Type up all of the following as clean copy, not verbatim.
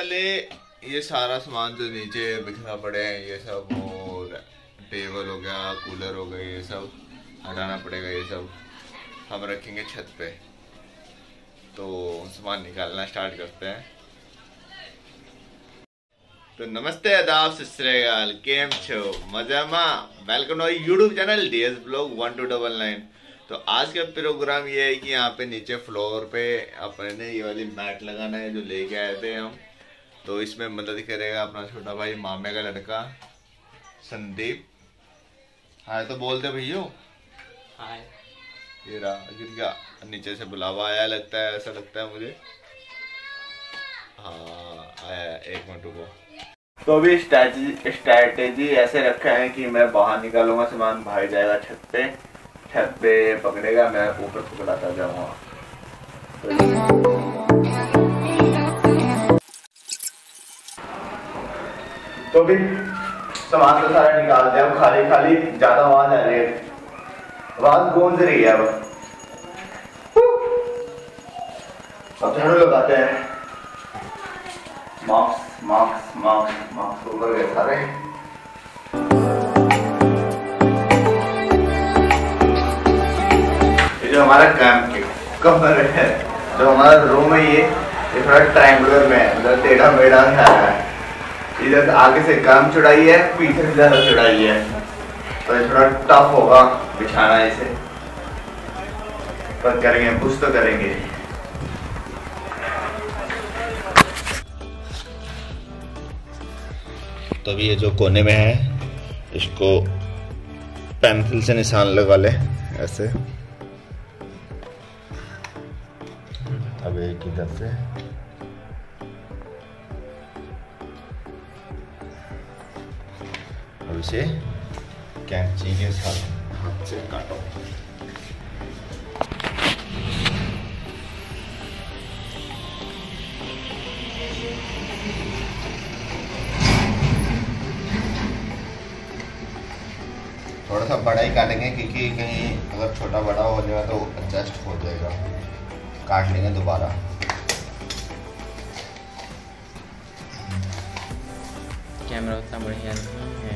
पहले ये सारा सामान जो नीचे बिखरा पड़े हैं, ये सब और टेबल हो गया, कूलर हो गए, ये सब हटाना पड़ेगा। ये सब हम रखेंगे छत पे। तो सामान निकालना स्टार्ट करते हैं। तो नमस्ते, आदाब, सत श्री अकाल, केम छो मजामा। Welcome to YouTube channel DS blog 1299। तो आज का प्रोग्राम ये है कि यहाँ पे नीचे फ्लोर पे अपने ये वाली मैट लगाना है जो लेके आए थे हम। तो इसमें मदद करेगा अपना छोटा भाई, मामे का लड़का संदीप। हाय तो बोलते भैया। हाय। ये रहा क्या नीचे से बुलावा आया, लगता है, ऐसा लगता है मुझे। हाँ आया, एक मिनट रुको। तो अभी स्ट्रैटेजी ऐसे रखा है कि मैं बाहर निकालूंगा सामान, भाई जाएगा छत पे पकड़ेगा, मैं ऊपर पकड़ाता जाऊंगा। तो भी सामान तो सारा निकाल दिया, खाली ज्यादा आवाज आ रही है, आवाज गूंज रही है। अब झाड़ू लगाते हैं। मार्क्स ऊपर गए सारे। ये जो हमारा कमर है, जो हमारा रूम है, ये थोड़ा ट्रायंगुलर में है, मतलब टेढ़ा मेढ़ा है। इधर आगे से कम चौड़ाई है, पीछे से ज्यादा चौड़ाई है, तो ये थोड़ा टफ होगा बिछाना इसे, पर करेंगे, कुछ तो करेंगे। तो अभी ये जो कोने में है, इसको पेंसिल से निशान लगा ले ऐसे। अब एक इधर से, अब इसे कैंची के साथ हाथ से काटो। थोड़ा सा बड़ा ही काटेंगे क्योंकि कहीं अगर छोटा बड़ा हो जाएगा तो एडजस्ट हो जाएगा, काट लेंगे दोबारा। कैमरा उतना बढ़िया नहीं है।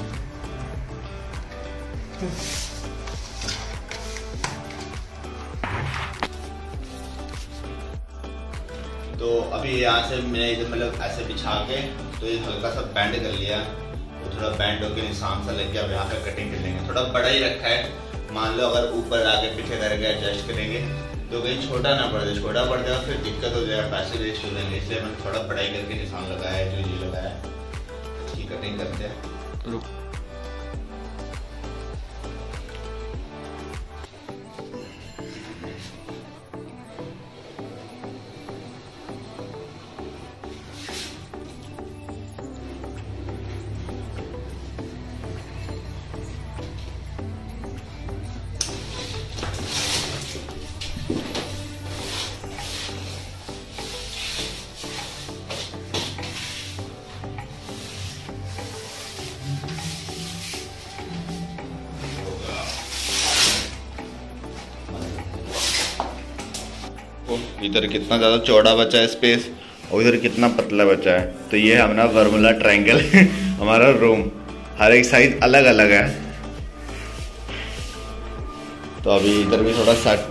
तो अभी यहाँ से मैं इधर मतलब ऐसे बिछा के, तो ये हल्का सा बैंड कर लिया, तो थोड़ा बैंड होकर निशान सा लग गया। अब यहाँ पे कटिंग कर लेंगे। थोड़ा बड़ा ही रखा है, मान लो अगर ऊपर आगे पीछे करके एडजस्ट करेंगे तो कहीं छोटा ना पड़ जाए, छोटा पड़ जाएगा फिर दिक्कत हो जाएगा, पैसे वेस्ट हो जाएंगे। इसलिए मैंने थोड़ा बड़ा ही करके निशान लगाया है, जो ये लगाया है। इसकी कटिंग करते हैं। इधर कितना ज़्यादा चौड़ा बचा है स्पेस, और इधर कितना पतला बचा है। तो ये हमारा बर्मुला ट्रायंगल हमारा रूम, हर एक साइज अलग अलग है। तो अभी इधर भी थोड़ा सा,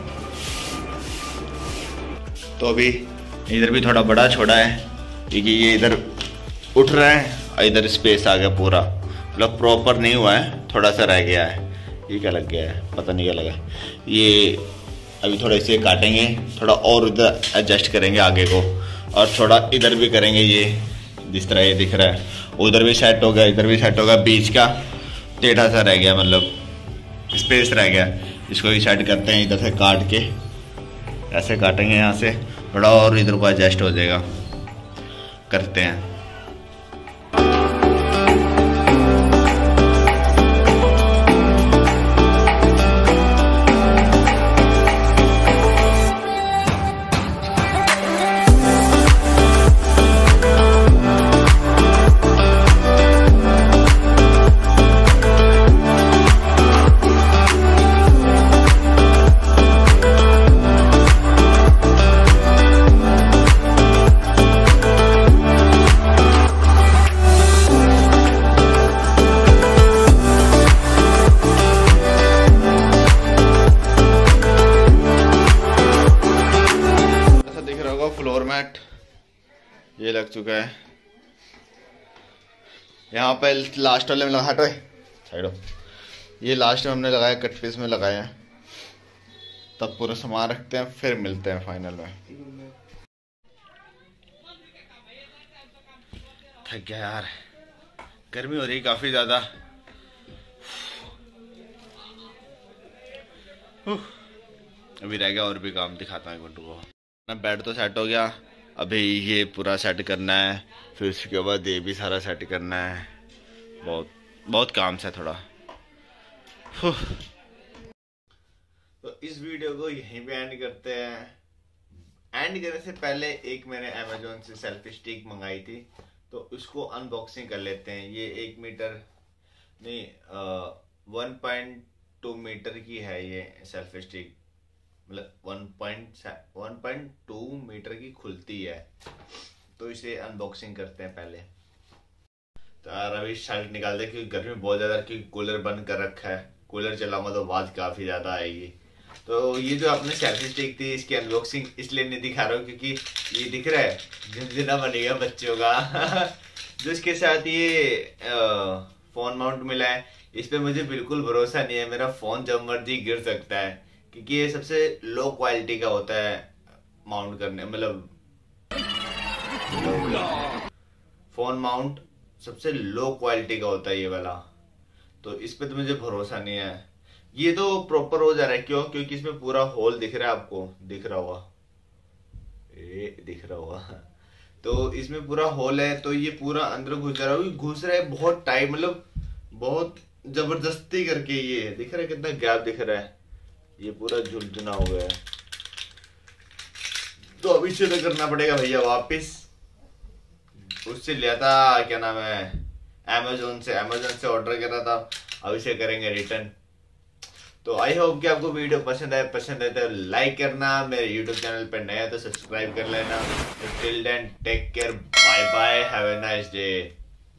तो अभी इधर भी थोड़ा बड़ा छोड़ा है क्योंकि ये इधर उठ रहा है और इधर स्पेस आ गया पूरा, मतलब प्रॉपर नहीं हुआ है, थोड़ा सा रह गया है। ये क्या लग गया है पता नहीं क्या लगा। ये अभी थोड़ा इसे काटेंगे, थोड़ा और इधर एडजस्ट करेंगे आगे को, और थोड़ा इधर भी करेंगे। ये जिस तरह ये दिख रहा है, उधर भी सेट हो गया, इधर भी सेट होगा, बीच का टेढ़ा सा रह गया, मतलब स्पेस रह गया। इसको भी सेट करते हैं, इधर से काट के ऐसे काटेंगे, यहाँ से थोड़ा और इधर को एडजस्ट हो जाएगा। करते हैं। मैट ये लग चुका है। यहाँ पे लास्ट वाले में लगा, हटो साइडो, ये लास्ट में हमने लगाया, कट पीस में लगाया है। तब पूरा सामान रखते हैं, फिर मिलते हैं फाइनल में। थक गया यार, गर्मी हो रही है काफी ज्यादा। अभी रह गया और भी काम, दिखाता हूँ गुड्डू को। ना बेड तो सेट हो गया, अभी ये पूरा सेट करना है, फिर उसके बाद ये भी सारा सेट करना है। बहुत बहुत काम से थोड़ा। तो इस वीडियो को यहीं पे एंड करते हैं। एंड करने से पहले एक मैंने अमेजोन से सेल्फी स्टिक मंगाई थी, तो उसको अनबॉक्सिंग कर लेते हैं। ये 1 मीटर नहीं 1.2 मीटर की है ये सेल्फी स्टिक, मतलब 1.2 मीटर की खुलती है। तो इसे अनबॉक्सिंग करते हैं पहले। तो यार अभी शर्ट निकाल दे क्योंकि गर्मी बहुत ज्यादा, क्योंकि कूलर बंद कर रखा है। कूलर चलाऊंगा तो आवाज काफी ज्यादा आएगी। तो ये जो अपने सेल्फी स्टिक थी, इसकी अनबॉक्सिंग इसलिए नहीं दिखा रहा हूँ क्योंकि ये दिख रहा है झुनझुना बनेगा बच्चों का। जो इसके साथ ये फोन माउंट मिला है, इस पे मुझे बिल्कुल भरोसा नहीं है। मेरा फोन जब मर्जी गिर सकता है, क्योंकि ये सबसे लो क्वालिटी का होता है माउंट करने, मतलब फोन माउंट सबसे लो क्वालिटी का होता है ये वाला। तो इस पे तो मुझे भरोसा नहीं है। ये तो प्रॉपर हो जा रहा है, क्यों? क्योंकि इसमें पूरा होल दिख रहा है, आपको दिख रहा होगा, दिख रहा होगा। तो इसमें पूरा होल है, तो ये पूरा अंदर घुस जा रहा है, घुस रहा है बहुत टाइम, मतलब बहुत जबरदस्ती करके। ये दिख रहा है कितना गैप दिख रहा है, ये पूरा झुनझुना हो गया है। तो अभी इसे करना पड़ेगा भैया वापिस। उससे लिया था, क्या नाम है, अमेजोन से ऑर्डर करा था, अब इसे करेंगे रिटर्न। तो आई होप कि आपको वीडियो पसंद आए तो लाइक करना, मेरे यूट्यूब चैनल पर नया तो सब्सक्राइब कर लेना। Till then take care, bye bye, have a nice day.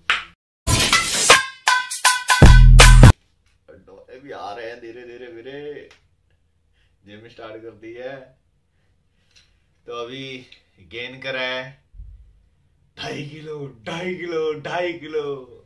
भी आ रहे हैं धीरे धीरे धीरे, जिम स्टार्ट कर दी है। तो अभी गेन करा है 2.5 किलो 2.5 किलो